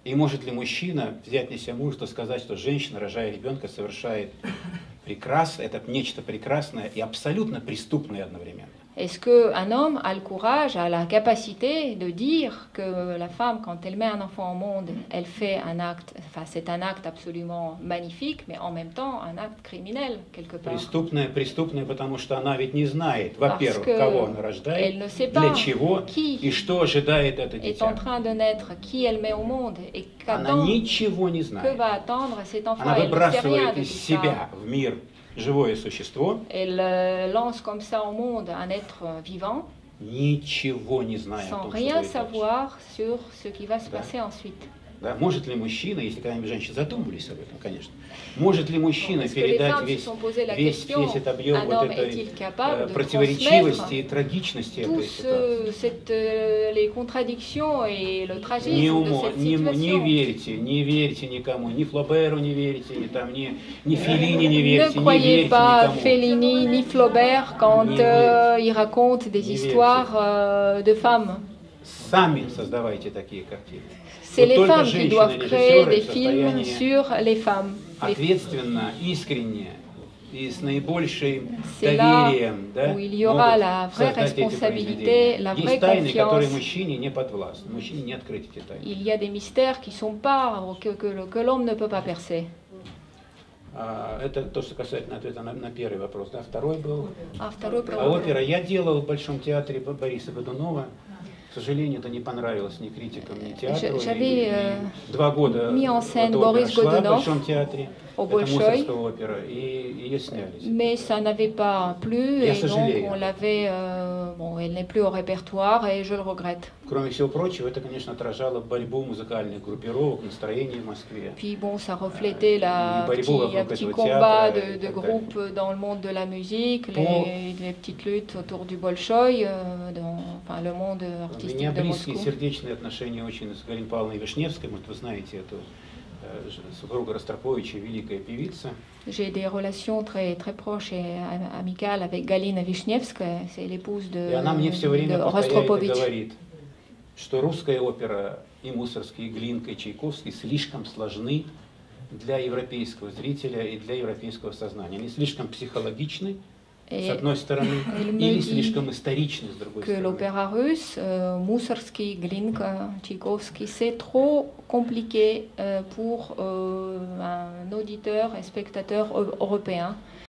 И может ли мужчина взять на себя мужество сказать, что женщина, рожая ребенка, совершает прекрасное, это нечто прекрасное и абсолютно преступное одновременно? Est-ce qu'un homme a le courage, a la capacité de dire que la femme, quand elle met un enfant au monde, elle fait un acte, enfin c'est un acte absolument magnifique, mais en même temps un acte criminel quelque part. Преступное, потому что она ведь не знает, Parce во-первых, кого она qu'elle рождает, ne sait для pas чего qui и что ожидает это est en дитя. train de naître, qui elle met au monde et Она qu'attend, ничего не que знает. va attendre cet enfant. Она Elle ne sait rien выбрасывает de из tout ça. себя в мир живое существо, Elle lance comme ça au monde un être vivant, ничего не зная о sans том, что rien будет дальше. savoir sur ce qui va se Да. passer ensuite. Да, может ли мужчина, если когда-нибудь женщины задумывались об этом, конечно, может ли мужчина Est-ce que les передать femmes se весь, sont posé la весь question, этот объем un вот homme этой est-il capable de противоречивости и transmettre трагичности этой tous ситуации? les contradictions et le Не, tragisme de cette не situation? верьте никому, ни Флоберу не верите, ни Феллини не Ne верите, не croyez верьте pas никому. Fellini ni Flaubert quand ils racontent des Не histoires de femmes. Сами создавайте такие картины. C'est Вот les только femmes qui doivent créer женщины-режиссеры des в films состоянии sur les femmes. ответственно, искренне и с наибольшим C'est là доверием, да, où il y aura могут la vraie создать эти responsabilité, произведения. la vraie Есть тайны, которые confiance. мужчине не подвластны. Мужчине не открыть эти тайны. Il y a des mystères qui sont pas que l'homme ne peut pas percer. Это то, что касательно ответа на первый вопрос. Да? Второй был. Второй Опера. Я делал в Большом театре Бориса Годунова. К сожалению, это не понравилось ни критикам, ни театру. J'avais 2 года mis en scène эта опера Boris шла в Godunov Большом театре. au Это Bolchoï, Мусоргская опера, и ее снялись. mais ça n'avait pas plu Я et donc сожалею. on l'avait, bon, elle n'est plus au répertoire et je le regrette. Кроме всего прочего, это, конечно, отражало борьбу музыкальных группировок, настроение в Москве. Puis bon, ça reflétait un petit этого combat театра и de так groupes dans le monde de la musique, По- les petites luttes autour du Bolchoï, enfin le monde У artistique меня de близкие Moscou. сердечные отношения очень с Галиной Павловной Вишневской. Может, вы знаете эту супруга Ростроповича, великая певица. J'ai des relations très, très proches et amicales avec Galina Vishnevskaya, c'est l'épouse И она мне все время de повторяет и Rostropovich. говорит, что русская опера и Мусоргский, и Глинка, и Чайковский слишком сложны для европейского зрителя и для европейского сознания. Они слишком психологичны, с одной стороны, или слишком историчны, с другой Que стороны. l'opéra russe, Moussorgsky, Glinka, Tchaïkovski, c'est trop compliqué pour un auditeur et spectateur européen.